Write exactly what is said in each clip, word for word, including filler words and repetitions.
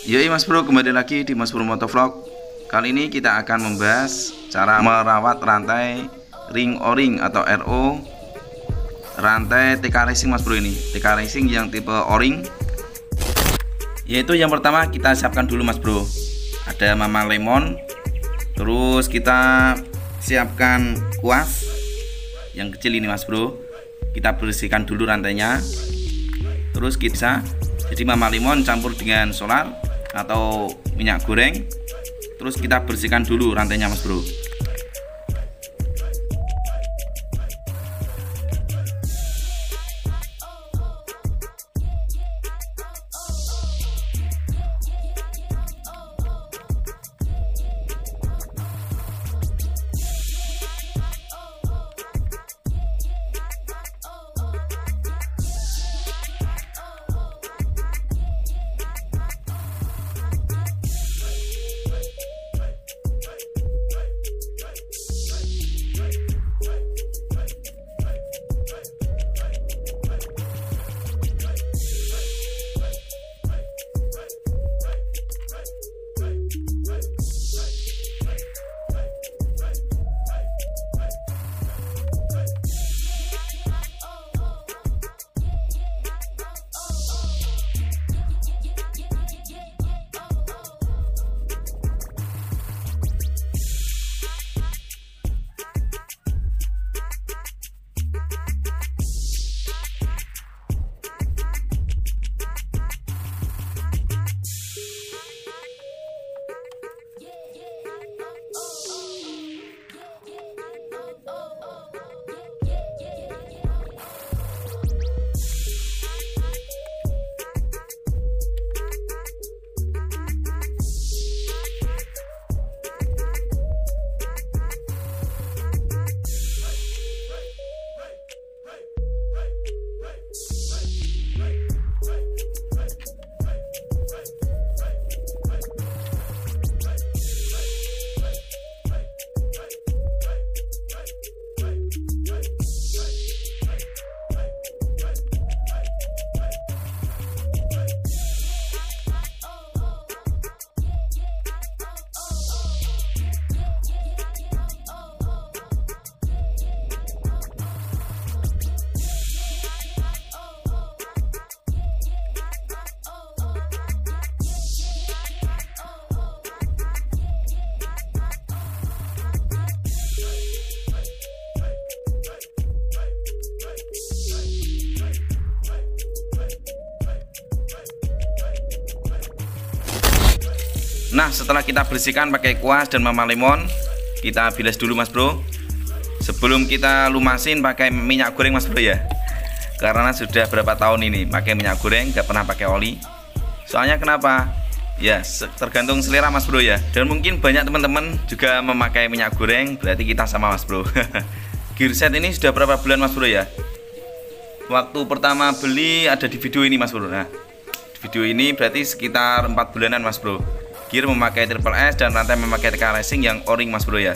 Yoi Mas Bro, kembali lagi di Mas Bro Motovlog. Kali ini kita akan membahas cara merawat rantai ring O-ring atau R O rantai T K Racing Mas Bro. Ini T K Racing yang tipe O-ring. Yaitu yang pertama kita siapkan dulu Mas Bro, ada Mama Lemon. Terus kita siapkan kuas yang kecil ini Mas Bro. Kita bersihkan dulu rantainya. Terus kita jadi Mama Lemon campur dengan solar atau minyak goreng. Terus kita bersihkan dulu rantainya Mas Bro. Nah, setelah kita bersihkan pakai kuas dan Mama Lemon, kita bilas dulu Mas Bro. Sebelum kita lumasin pakai minyak goreng Mas Bro ya. Karena sudah berapa tahun ini pakai minyak goreng, gak pernah pakai oli. Soalnya kenapa? Ya, tergantung selera Mas Bro ya. Dan mungkin banyak teman-teman juga memakai minyak goreng, berarti kita sama Mas Bro. Gearset ini sudah berapa bulan Mas Bro ya? Waktu pertama beli ada di video ini Mas Bro. Nah, di video ini berarti sekitar empat bulanan Mas Bro. Gear memakai Triple S dan rantai memakai T K Racing yang O-ring Mas Bro ya.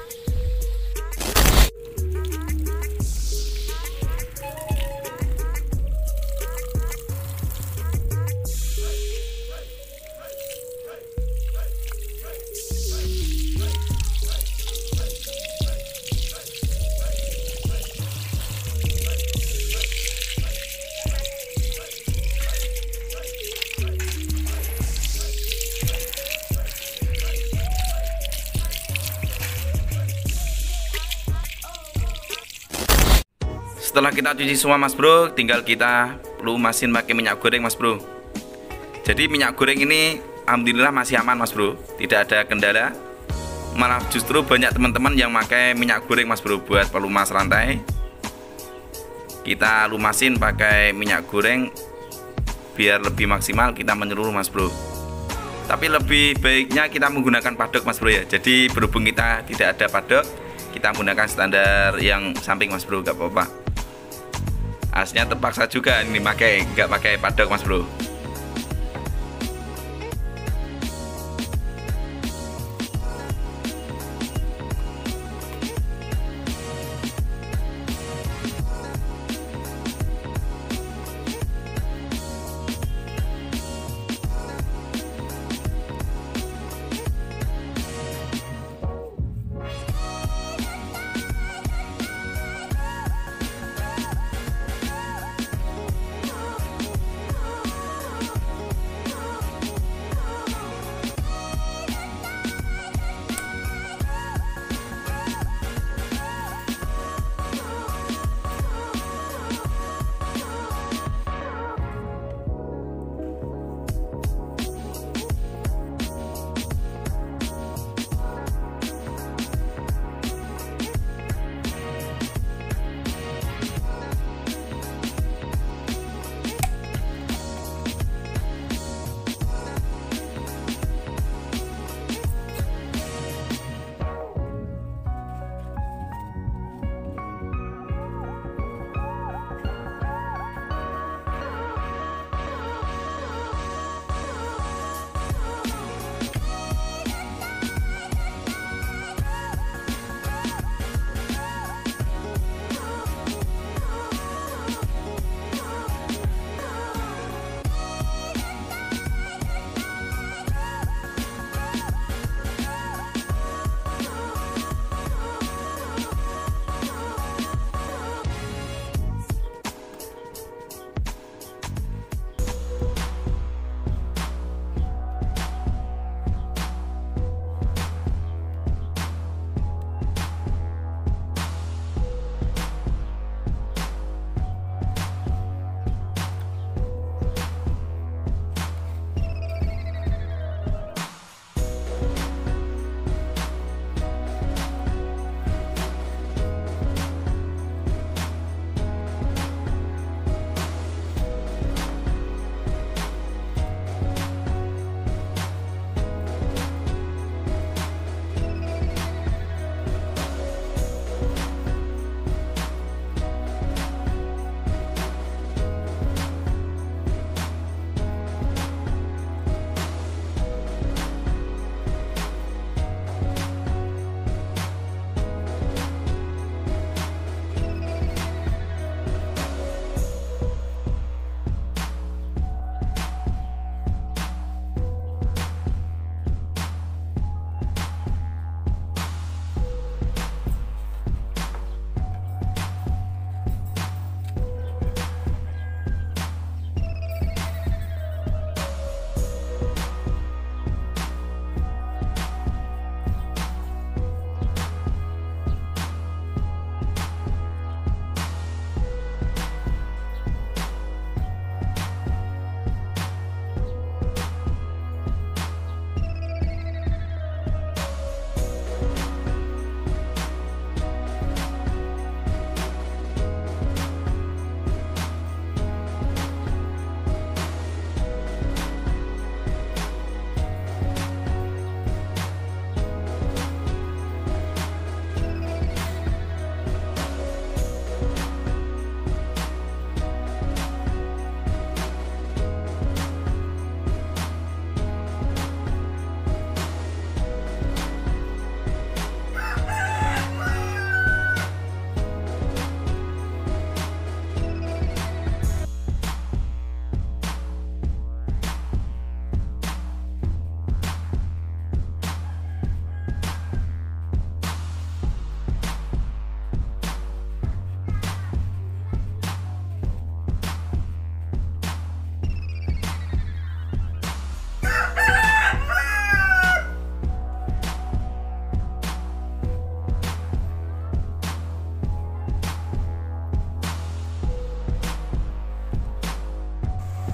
Setelah kita cuci semua Mas Bro, tinggal kita lumasin pakai minyak goreng Mas Bro. Jadi minyak goreng ini alhamdulillah masih aman Mas Bro, tidak ada kendala. Malah justru banyak teman-teman yang pakai minyak goreng Mas Bro buat pelumas rantai. Kita lumasin pakai minyak goreng biar lebih maksimal kita menyeluruh Mas Bro. Tapi lebih baiknya kita menggunakan padok Mas Bro ya. Jadi berhubung kita tidak ada padok, kita menggunakan standar yang samping Mas Bro, gak apa-apa. Aslinya terpaksa juga ini pakai nggak pakai padok Mas Bro.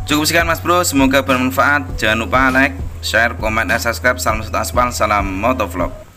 Cukup sekian Mas Bro, semoga bermanfaat. Jangan lupa like, share, komen, dan subscribe. Salam satu aspal, salam motovlog.